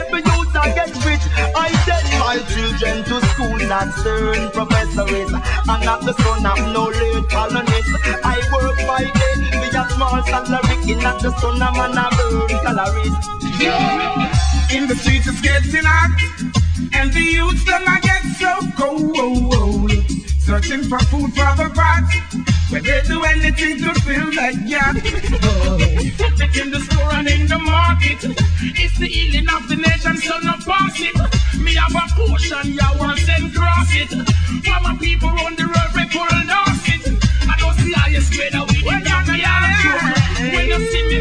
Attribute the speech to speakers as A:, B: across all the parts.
A: every youth I get rich. I send my children to school, not stern professors, and not the son of no late colonist. I work by day, be a small salary, not the son of man a burn calories.
B: In the streets it's getting hot, and the youth them I get so cold. Searching for food for the pot, where they do anything to fill that gap. It's in the store and in the market. It's the healing of the nation, so no pass it. Me have a portion, ya once and cross it. For my people on the road, we pull off it. I don't see how you spread out with it on the yard. When you see me,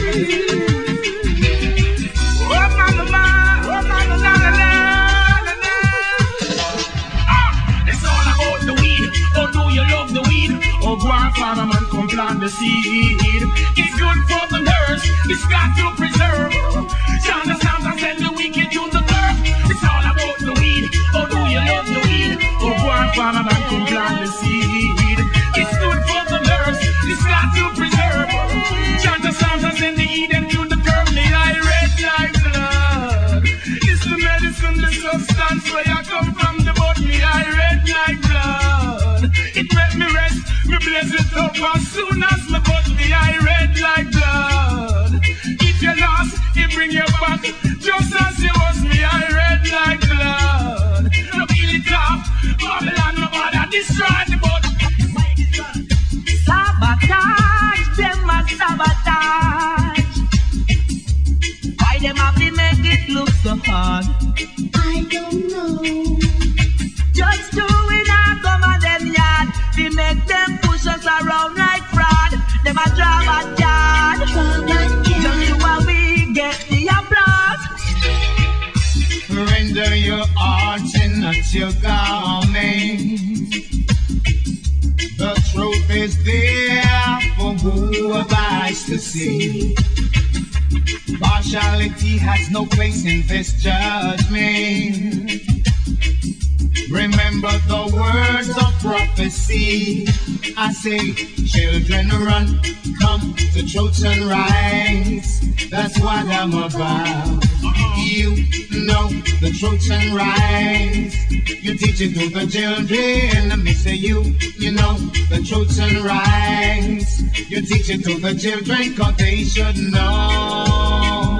B: oh mama, oh mama, la la la. It's all about the weed. Oh, do you love the weed? Oh, go and farm and come plant the seed. It's good for the nurse. It's got to preserve. John the sound and send the wicked to the turf. It's all about the weed. Oh, do you love the weed? Oh, go and farm and come plant the seed. It's good for the nurse. It's got to preserve. John the sound and send the Eden to the turf. The eye red like blood. It's the medicine, the substance where you come from. The body eye red like blood. It make me rest, me bless it up as soon as my body eye red like blood. If you lost, it bring you back, just as you was me eye red like blood. No feel it off, Babylon no bother destroy the body.
A: Sabotage, them a sabotage. Why them have to make it look so hard?
C: I don't know.
A: Just doing a come on them yard. We make them push us around like fraud. Them a drama yard. Just do what we get the applause.
B: Render your arts and not your garment. The truth is there for who have eyes to see. Partiality has no place in this judgment. Remember the words of prophecy. I say, children run, come to truth and rights. That's what I'm about. You know the truth and rights. You teach it to the children. Let me say you know the truth and rights. You teach it to the children, cause they should know.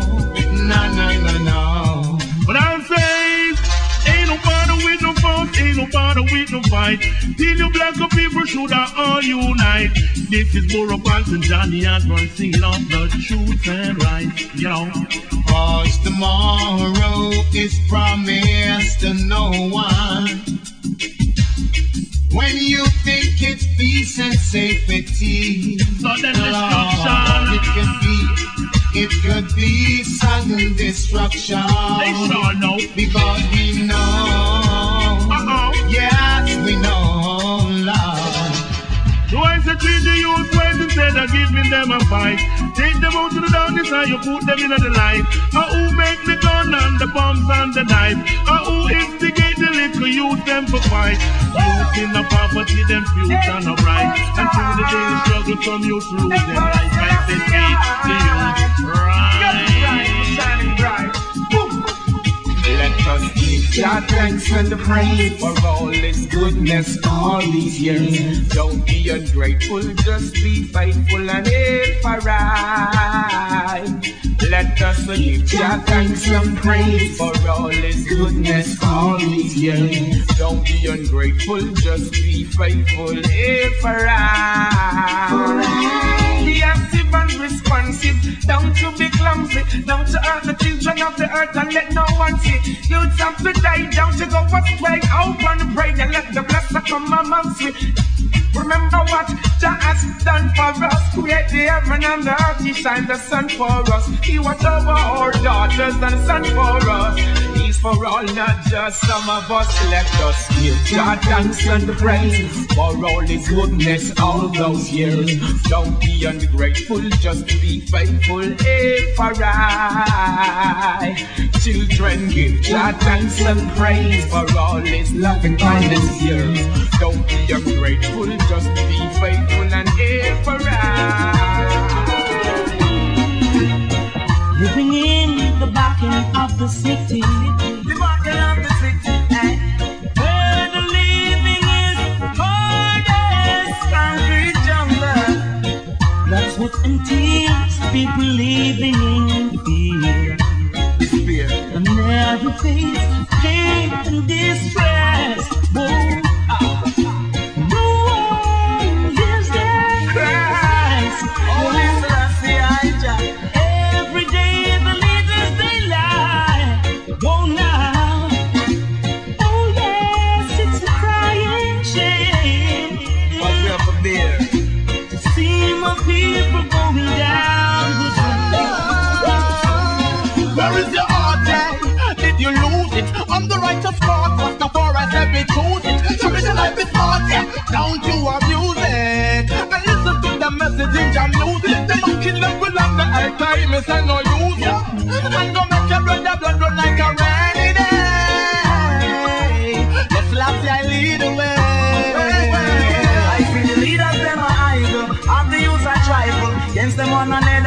B: No.
D: But I'm saying, ain't nobody with no fuss, ain't nobody with no fight. Till you black people should all unite. This is Borough and Johnny Osborne singing off the truth and right, you know.
B: Cause tomorrow is promised to no one. When you think it's peace and safety,
D: sudden destruction.
B: It could be sudden destruction.
D: They sure know.
B: Because we know. Yes, we know, Lord.
D: So I say treat the youth well instead of giving them a fight. Take them out to the darkness and you put them in the light. Who make the gun and the bombs and the knife? Who instigate the little youth them for fight? Youth in the poverty, them future no bright. And through the day struggle some youth lose them life. I say teach the youth right.
B: Shining bright. Let us give God thanks and the praise for all His goodness all these years. Don't be ungrateful, just be faithful and live for right. Let us give God thanks and praise for all His goodness all these years. Don't be ungrateful, just be faithful, live for right. Be active and responsive, don't you be clumsy, don't you hurt the children of the earth and let no one see. Youths have to die, don't you go astray. Open pray and let the blessing come amongst you. Remember what Jah has done for us. Create the heaven and the earth, He shine the sun for us. He watch over our daughters and the son for us. He's for all, not just some of us. Let us give God thanks and praise for all His goodness all those years. Don't be ungrateful, just be faithful, if I right. Children, give God thanks and praise for all His love and kindness years. Don't be ungrateful, just be faithful and if I right.
A: Living in the backing of
B: the city.
A: The market of the city.
B: Where the living is hardest concrete jungle. That's what entails people living in fear.
A: Despair.
B: And never face pain and distress. Whoa. No one hears their cries.
A: Only Selassie I Jah.
B: Every day the leaders they lie. Oh now. Oh yes, it's a crying shame.
A: What we have to bear.
B: To see my people going down the drain.
A: Where is your heart, eh? Did you lose it? On the righteous path, was the forest, let me choose it. So me life is hard, yeah. Don't you abuse it. And listen to the message in your music. The monkey love will have the high time, it's no use it. And go make your blood run like a rainy day. Just last I lead the way. I see the leaders, them are idle. Of the youth I trifle. Against them one and